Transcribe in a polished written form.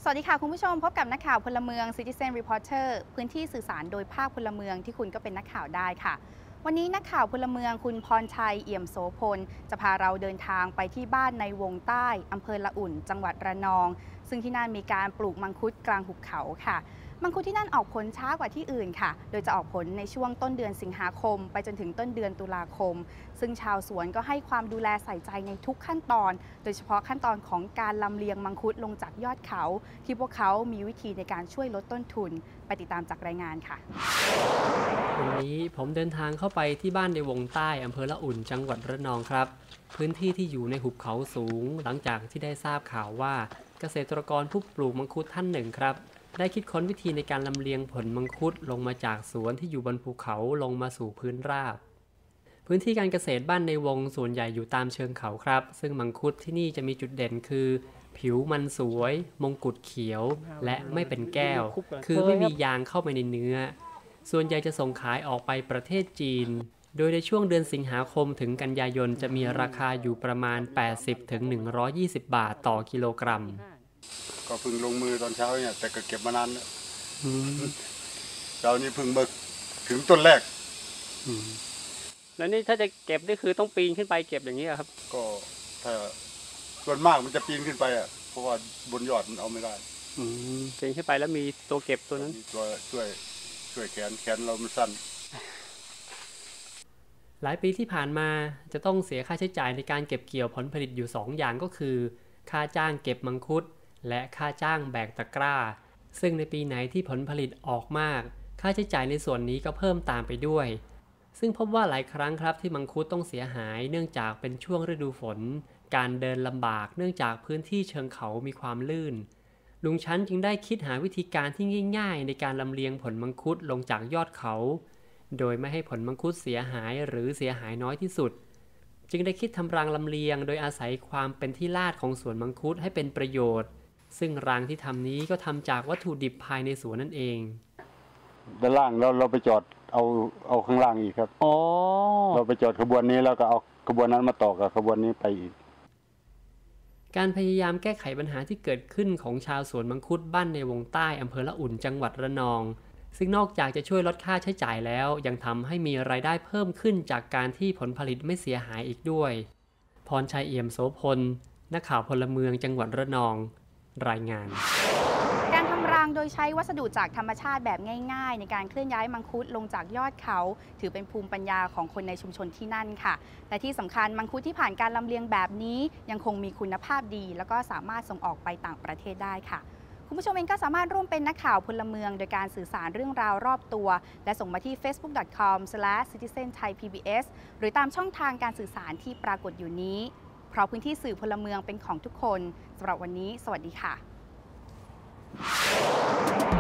วัสดีค่ะคุณผู้ชมพบกับนักข่าวพลเมือง Citizen Reporter พื้นที่สื่อสารโดยภาคพลเมืองที่คุณก็เป็นนักข่าวได้ค่ะวันนี้นักข่าวพลเมืองคุณพรชัยเอี่ยมโสพลจะพาเราเดินทางไปที่บ้านในวงใต้อำเภอละอุ่นจังหวัดระนองซึ่งที่นั่นมีการปลูกมังคุดกลางหุบเขาค่ะมังคุดที่นั่นออกผลช้ากว่าที่อื่นค่ะโดยจะออกผลในช่วงต้นเดือนสิงหาคมไปจนถึงต้นเดือนตุลาคมซึ่งชาวสวนก็ให้ความดูแลใส่ใจในทุกขั้นตอนโดยเฉพาะขั้นตอนของการลำเลียงมังคุดลงจากยอดเขาที่พวกเขามีวิธีในการช่วยลดต้นทุนไปติดตามจากรายงานค่ะวันนี้ผมเดินทางเข้าไปที่บ้านในวงใต้อำเภอละอุ่นจังหวัดระนองครับพื้นที่ที่อยู่ในหุบเขาสูงหลังจากที่ได้ทราบข่าวว่าเกษตรกรผู้ปลูกมังคุดท่านหนึ่งครับได้คิดค้นวิธีในการลำเลียงผลมังคุดลงมาจากสวนที่อยู่บนภูเขาลงมาสู่พื้นราบพื้นที่การเกษตรบ้านในวงส่วนใหญ่อยู่ตามเชิงเขาครับซึ่งมังคุดที่นี่จะมีจุดเด่นคือผิวมันสวยมงกุฎเขียวและไม่เป็นแก้วคือไม่มียางเข้าไปในเนื้อส่วนใหญ่จะส่งขายออกไปประเทศจีนโดยในช่วงเดือนสิงหาคมถึงกันยายนจะมีราคาอยู่ประมาณ 80-120 บาทต่อกิโลกรัมก็เพิ่งลงมือตอนเช้าเนี่ยแต่ก็เก็บมานานแล้วเช้านี้เพิ่งมาถึงต้นแรกแล้วนี่ถ้าจะเก็บนี่คือต้องปีนขึ้นไปเก็บอย่างนี้ครับก็ถ้าส่วนมากมันจะปีนขึ้นไปอ่ะเพราะว่าบนยอดมันเอาไม่ได้ปีนขึ้นไปแล้วมีตัวเก็บตัวนั้นตัวช่วยแขนเรามันสั้นหลายปีที่ผ่านมาจะต้องเสียค่าใช้จ่ายในการเก็บเกี่ยวผลผลิตอยู่2อย่างก็คือค่าจ้างเก็บมังคุดและค่าจ้างแบกตะกร้าซึ่งในปีไหนที่ผลผลิตออกมากค่าใช้จ่ายในส่วนนี้ก็เพิ่มตามไปด้วยซึ่งพบว่าหลายครั้งครับที่มังคุดต้องเสียหายเนื่องจากเป็นช่วงฤดูฝนการเดินลำบากเนื่องจากพื้นที่เชิงเขามีความลื่นลุงชั้นจึงได้คิดหาวิธีการที่ง่ายๆในการลำเลียงผลมังคุดลงจากยอดเขาโดยไม่ให้ผลมังคุดเสียหายหรือเสียหายน้อยที่สุดจึงได้คิดทำรางลำเลียงโดยอาศัยความเป็นที่ลาดของสวนมังคุดให้เป็นประโยชน์ซึ่งรางที่ทำนี้ก็ทำจากวัตถุดิบภายในสวนนั่นเองด้านล่างเราไปจอดเอาข้างล่างอีกครับเราไปจอดขบวนนี้แล้วก็เอาขบวนนั้นมาต่อกับขบวนนี้ไปอีกการพยายามแก้ไขปัญหาที่เกิดขึ้นของชาวสวนมังคุดบ้านในวงใต้อำเภอละอุ่นจังหวัดระนองซึ่งนอกจากจะช่วยลดค่าใช้จ่ายแล้วยังทำให้มีรายได้เพิ่มขึ้นจากการที่ผลผลิตไม่เสียหายอีกด้วยพรชัยเอี่ยมโสพลนักข่าวพลเมืองจังหวัดระนองรายงานการทำรางโดยใช้วัสดุจากธรรมชาติแบบง่ายๆในการเคลื่อนย้ายมังคุดลงจากยอดเขาถือเป็นภูมิปัญญาของคนในชุมชนที่นั่นค่ะและที่สำคัญมังคุดที่ผ่านการลำเลียงแบบนี้ยังคงมีคุณภาพดีแล้วก็สามารถส่งออกไปต่างประเทศได้ค่ะคุณผู้ชมเองก็สามารถร่วมเป็นนักข่าวพลเมืองโดยการสื่อสารเรื่องราวรอบตัวและส่งมาที่ facebook.com/citizenthaipbs หรือตามช่องทางการสื่อสารที่ปรากฏอยู่นี้เพราะพื้นที่สื่อพลเมืองเป็นของทุกคนสำหรับวันนี้สวัสดีค่ะ